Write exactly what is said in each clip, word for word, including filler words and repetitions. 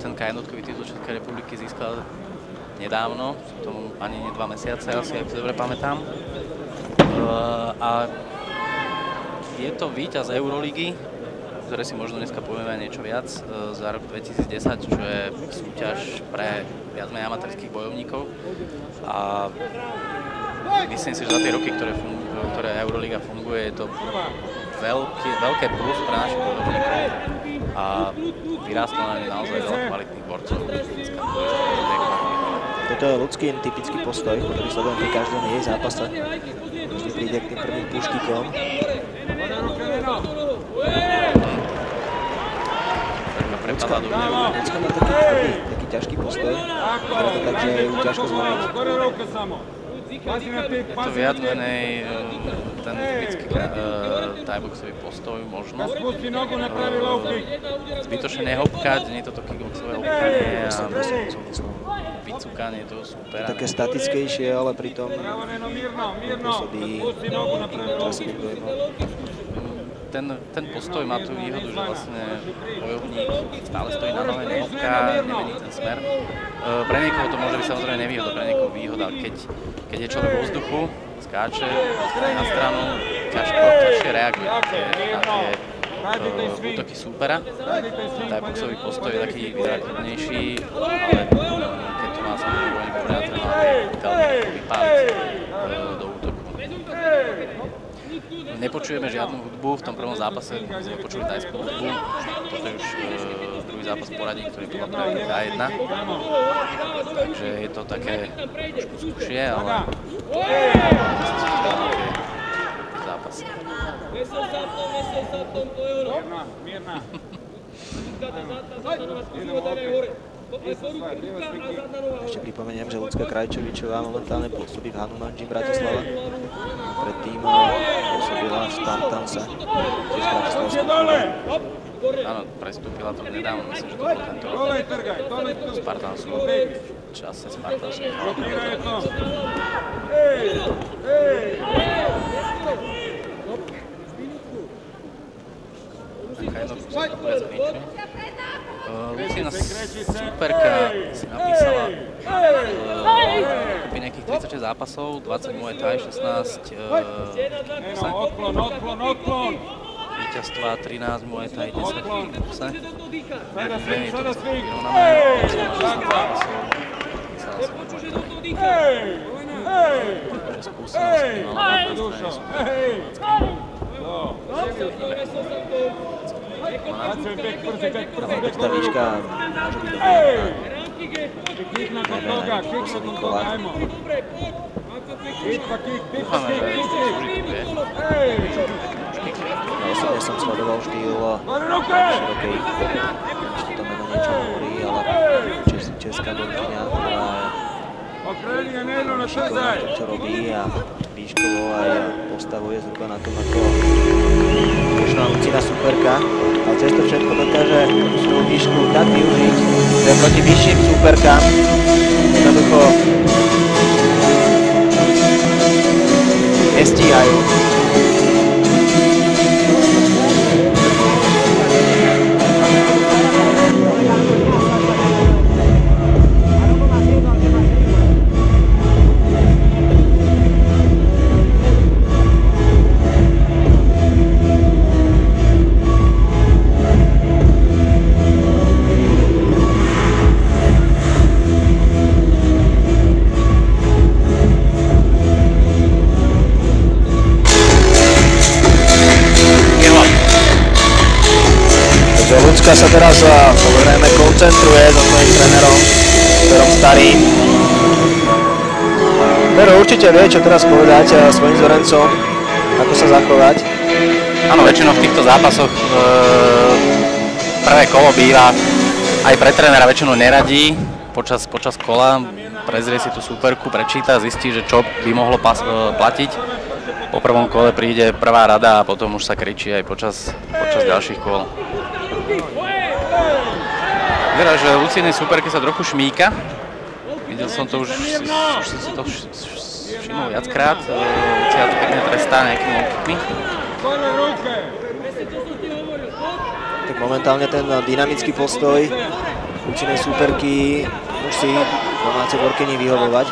ten ká jednotkový titul Českej republiky získal nedávno, tomu ani nie dva mesiace, asi ak si dobre pamätám. A je to víťaz Euroligy, ktoré si možno dneska povieme niečo viac, za rok dvetisícdesať, čo je súťaž pre viac menej amatérských bojovníkov. A myslím si, že za tie roky, ktoré, ktoré Euroliga funguje, je to veľký, veľké plus pre našich bojovníkov a vyrástlo na ne naozaj veľa kvalitných borcov. Toto je ľudský typický postoj, ktorý sledujem pri každom jej zápase. Vždy príde k tým prvým púštikom. Ľudská má taký, taký ťažký postoj, ktorý to tak, že ju ťažko zmeniť. Je to viac menej ten typický thaiboxový postoj možno. Zbytočne nehopkať, nie je toto kickboxové hopkanie a vycúkanie toho supera. Také statickejšie, ale pritom pôsobí trasovým dojemom. Ten, ten postoj má tú výhodu, že vlastne bojovník stále stojí na nohe, nehopká, nemení ten smer. E, pre niekoho to môže byť samozrejme nevýhoda, pre niekoho výhoda. Keď, keď je človek vo vzduchu, skáče na stranu, ťažko, ťažšie reaguje na tie, na tie e, útoky súpera. Thaiboxový postoj je taký vyzraknejší, ale keď to má samozrejme bojovník dobre natrénovaný, veľmi vypáliť e, do útoku. Nepočujeme žiadnu hudbu, v tom prvom zápase sme počuli tajskú hudbu. Toto je už e, druhý zápas v poradí, ktorý bola práve ká jedna. Takže je to také trošku skúšie, ale myslím si, že to je také zápasy. Ešte pripomeniem, že Ľudská Krajčovičová momentálne pôsobí v Hanuman Gym Bratislava. Predtým pôsobila v Spartanse, tiež v Bratislavskom. Áno, prestúpila to nedávno, myslím, že to bol tento rok. Spartansu, v čase Spartansu. Taká jednotka sa to viac zmenšuje. Lucina superka si napísala uh, nejakých tridsaťšesť zápasov, dvadsať Muay Thai, šestnásť uh, víťazstva, trinásť Muay Thai, desať v kickboxe. Je to vyrovnané, šestnásť zápasov, písala si Muay Thai. Takže skúsenosti mala na strane Tá výška môže byť dobrá v posledných kolách. Dúfame, že slúži tu je. Ja osobne som sledoval štýl širokej, ešte to meno niečo hovorí, ale česká bonkyňa, ktorá je šikovná v tom, čo robí a výškovo aj postavuje zhruba na tom, ako bežná Lucina superka, ale cez to všetko dokáže svoju výšku tak využiť, že proti vyšším superkám jednoducho nestíhajú. Ľudská sa teraz samozrejme koncentruje so svojím trénerom, Perom Starým. Pero určite vie, čo teraz povedať svojim zorencom, ako sa zachovať. Áno, väčšinou v týchto zápasoch e, prvé kolo býva aj pre trénera väčšinou neradí počas, počas kola, prezrie si tú superku, prečíta, zistí, že čo by mohlo pas, e, platiť. Po prvom kole príde prvá rada a potom už sa kričí aj počas, počas ďalších kôl. Vyzerá, že Lucínej superke sa trochu šmíka. Videl som to už, už som si to všimol viackrát. Lucia to pekne trestá nejakými low-kickmi. Tak momentálne ten dynamický postoj Lucinej súperky musí domácej borkyni vyhovovať.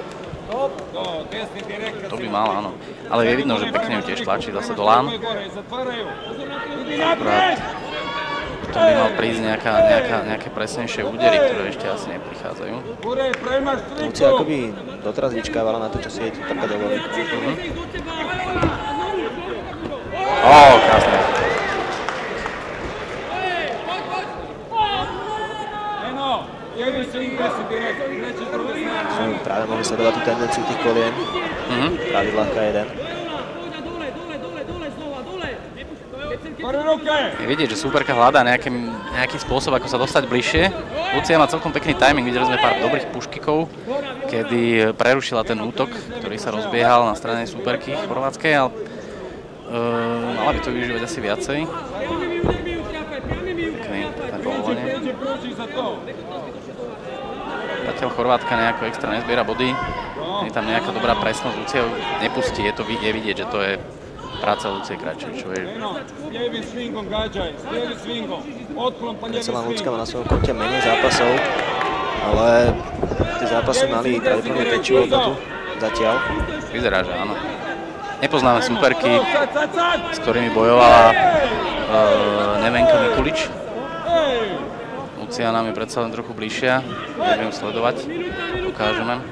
To by mal, áno. Ale je vidno, že pekne ju tiež tlačí zase do lán. Akurát potom by mal prísť nejaká, nejaká, nejaké presnejšie údery, ktoré ešte asi neprichádzajú. Lucia akoby doteraz vyčkávala na to, čo si jej tu trka dovolí. Mhm. Ó, krásne. Sme práve mohli sledovať tú tendenciu tých kolien. Mhm. Pravidlách jeden. Je vidieť, že súperka hľadá nejaký, nejaký spôsob, ako sa dostať bližšie. Lucia má celkom pekný timing, videli sme pár dobrých puškikov, kedy prerušila ten útok, ktorý sa rozbiehal na strane súperky chorvátskej, ale uh, mala by to využívať asi viacej. Pekné, pekné povolenie. Zatiaľ Chorvátka nejako extra nezbiera body, je tam nejaká dobrá presnosť, Lucia nepustí, je to je vidieť, že to je práca Lucie Krajčovičovej. Celá Lucka má na svojom konte menej zápasov, ale tie zápasy mali pravdepodobne väčšiu hodnotu zatiaľ. Vyzerá, že áno. Nepoznáme súperky, s ktorými bojovala uh, Nevenka Mikulič. Lucia nám je predsa len trochu bližšia, budeme ju sledovať, ukážeme.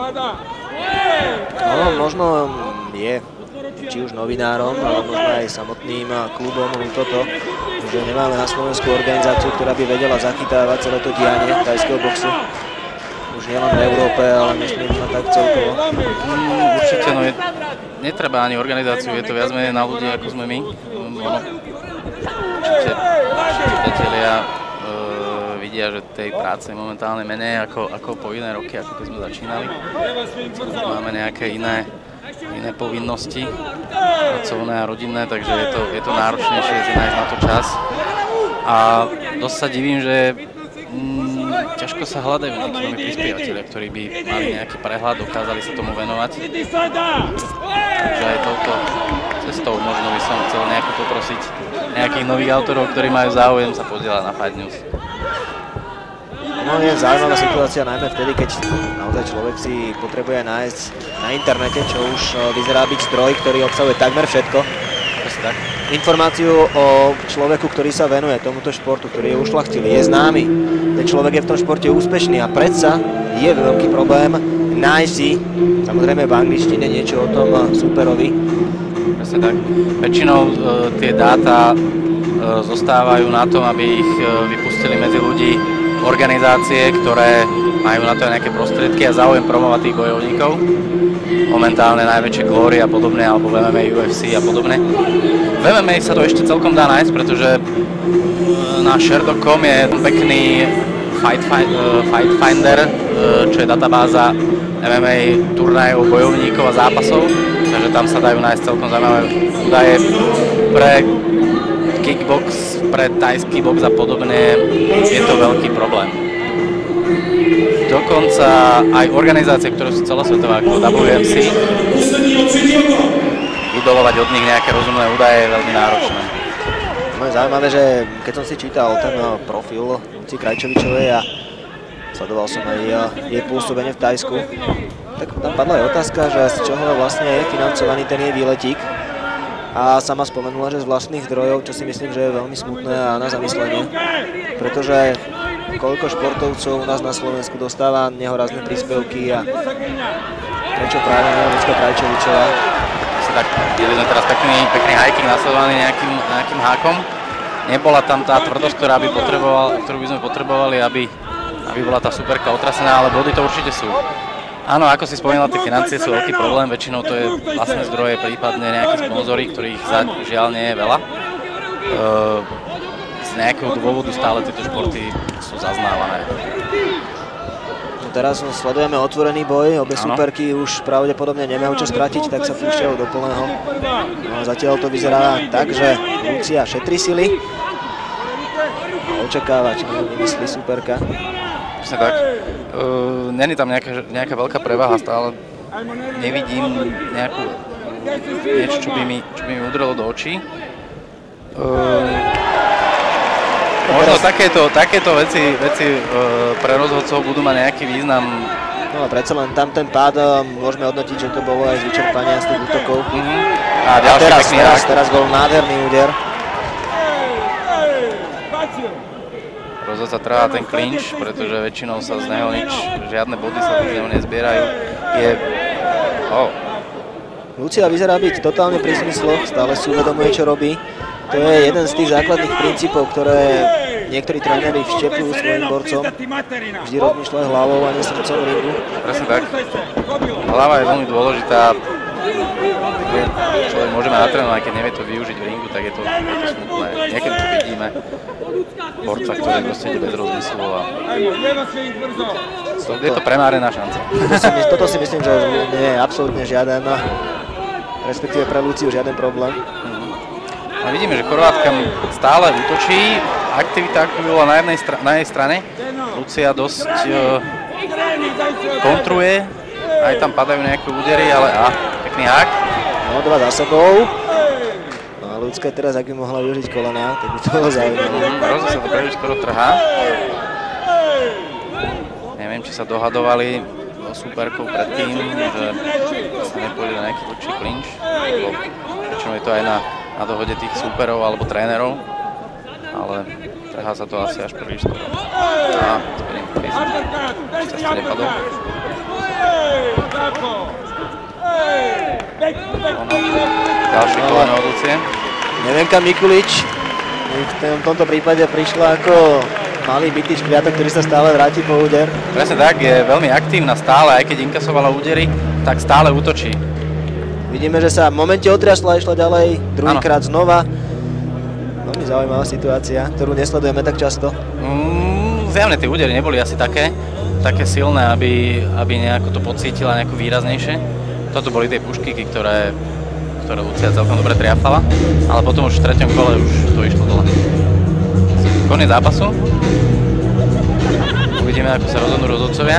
No, možno je či už novinárom, ale možno aj samotným klubom toto, že nemáme na Slovensku organizáciu, ktorá by vedela zachytávať celé to dianie thajského boxu. Už nielen v Európe, ale myslím, že tak celkovo. Mm, určite, no je, netreba ani organizáciu, je to viac menej na ľudí, ako sme my. Um, ono, určite čitatelia uh, vidia, že tej práce je momentálne menej ako, ako po iné roky, ako keď sme začínali. Máme nejaké iné iné povinnosti, pracovné a rodinné, takže je to, je to náročnejšie si nájsť na to čas. A dosť sa divím, že mm, ťažko sa hľadajú nejakí noví prispievateľia, ktorí by mali nejaký prehľad, dokázali sa tomu venovať. Takže aj touto cestou možno by som chcel nejako poprosiť nejakých nových autorov, ktorí majú záujem sa podieľať na Fight News. No je zaujímavá situácia najmä vtedy, keď naozaj človek si potrebuje nájsť na internete, čo už vyzerá byť zdroj, ktorý obsahuje takmer všetko. Tak. Informáciu o človeku, ktorý sa venuje tomuto športu, ktorý je ušľachtilý, je známy. Ten človek je v tom športe úspešný a predsa je veľký problém nájsť si, samozrejme v angličtine, niečo o tom súperovi. Presne tak. Väčšinou e, tie dáta e, zostávajú na tom, aby ich e, vypustili medzi ľudí organizácie, ktoré majú na to aj nejaké prostriedky a záujem promovať tých bojovníkov. Momentálne najväčšie Glory a podobné, alebo v em em á, ú ef cé a podobné. V em em á sa to ešte celkom dá nájsť, pretože na share bodka com je pekný Fight, fight, uh, Fight Finder, uh, čo je databáza em em á turnajov, bojovníkov a zápasov, takže tam sa dajú nájsť celkom zaujímavé údaje pre kickbox, pre thajský box a podobne. Je to veľký problém. Dokonca aj organizácie, ktoré sú celosvetové ako dubľú em cé, vydolovať od nich nejaké rozumné údaje je veľmi náročné. No je zaujímavé, že keď som si čítal ten profil Lucie Krajčovičovej a sledoval som aj jej pôsobenie v Thajsku, tak tam padla aj otázka, že z čoho vlastne je financovaný ten jej výletík. A sama spomenula, že z vlastných zdrojov, čo si myslím, že je veľmi smutné a na zamyslenie, pretože koľko športovcov u nás na Slovensku dostáva nehorazné príspevky a prečo práve Lucka Krajčovičová. Tak videli sme teraz pekný, pekný hiking nasledovaný nejakým, nejakým hákom. Nebola tam tá tvrdosť, ktorá by potreboval, ktorú by sme potrebovali, aby, aby bola tá superka otrasená, ale body to určite sú. Áno, ako si spomínala, tie financie sú veľký problém, väčšinou to je vlastné zdroje, prípadne nejaké sponzory, ktorých žiaľ nie je veľa. E, z nejakého dôvodu stále tieto športy sú zaznávané. Teraz sledujeme otvorený boj, obe súperky už pravdepodobne nemajú čo stratiť, tak sa púšťajú do plného. No, zatiaľ to vyzerá tak, že Lucia šetrí sily a očakáva, čo vymyslí súperka. Presne tak. Uh, Není tam nejaká, nejaká veľká prevaha, stále nevidím nejakú, niečo, čo by mi, čo by mi udrelo do očí. Uh, Možno teraz... takéto, takéto veci, veci uh, pre rozhodcov budú mať nejaký význam. No a predsa len tam ten pád môžeme hodnotiť, že to bolo aj z vyčerpania z tých útokov. Mm-hmm. A, a teraz, teraz, teraz bol nádherný úder. Rozhodca trvá ten klinč, pretože väčšinou sa z neho nič, žiadne body sa z neho nezbierajú. Je... Oh. Lucia vyzerá byť totálne pri zmysloch, stále si uvedomuje, čo robí. To je jeden z tých základných princípov, ktoré niektorí tréneri vštepujú svojim borcom. Vždy rozmýšľajú hlavou a nie srdcom ringu. Presne tak. Hlava je veľmi dôležitá. Človek môže mať natrénovať, keď nevie to využiť v ringu, tak je to, je to smutné. Niekedy to vidíme. Borca, ktorý proste ide bez rozmyslu a... Je to premárená šanca. Toto si, toto si myslím, že nie je absolútne žiaden, respektíve pre Luciu žiaden problém. A vidíme, že Chorvátka stále útočí, aktivita ako bola na jednej stra na jej strane. Lucia dosť uh, kontruje, aj tam padajú nejaké údery, ale a, pekný hák. No, dva za sebou. No a Lucka teraz, ak by mohla využiť kolena, tak by to bolo zaujímavé. Rozhodne sa to príliš skoro trhá. Neviem, či sa dohadovali so súperkou predtým, že sa nepôjde na nejaký dlhší klinč. Väčšinou je to aj na na dohode tých súperov alebo trénerov, ale trhá sa to asi až príliš skoro. A splním prísť. Šťastie nepadol. Ďalší koleno od Lucie. Nevenka Mikulič v tomto prípade prišla ako malý bitý škriatok, ktorý sa stále vráti po úder. Presne tak, je veľmi aktívna stále, aj keď inkasovala údery, tak stále útočí. Vidíme, že sa v momente otriasla a išla ďalej, druhýkrát znova. Veľmi zaujímavá situácia, ktorú nesledujeme tak často. Mm, zjavne tie údery neboli asi také, také silné, aby, aby nejako to pocítila nejako výraznejšie. Toto boli tie puškyky, ktoré, ktoré Lucia celkom dobre triafala, ale potom už v treťom kole už to išlo dole. Koniec zápasu. Uvidíme, ako sa rozhodnú rozhodcovia.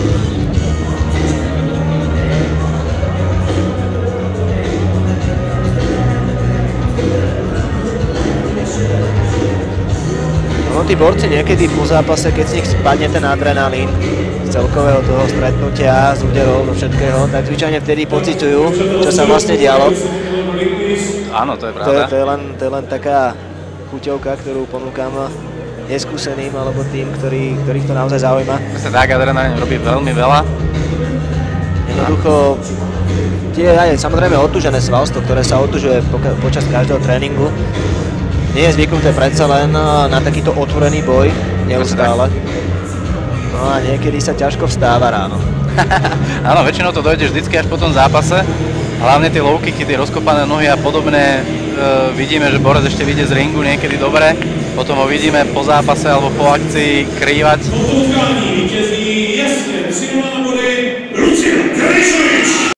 No tí borci niekedy po zápase, keď z nich spadne ten adrenalín z celkového toho stretnutia, z úderov, do všetkého, tak zvyčajne vtedy pociťujú, čo sa vlastne dialo. Áno, to je pravda. To je, to je, len, to je len taká chuťovka, ktorú ponúkam neskúseným, alebo tým, ktorý, ktorých to naozaj zaujíma. Presne tak, adrenalín robí veľmi veľa. Jednoducho, tie aj samozrejme otúžené svalstvo, ktoré sa otužuje po, počas každého tréningu, nie je zvyknuté predsa len na takýto otvorený boj neustále. No a niekedy sa ťažko vstáva ráno. Áno, väčšinou to dojde vždycky až po tom zápase. Hlavne tie low kicky, tie rozkopané nohy a podobné. E, vidíme, že borec ešte vyjde z ringu niekedy dobre. Potom ho vidíme po zápase alebo po akcii krývať.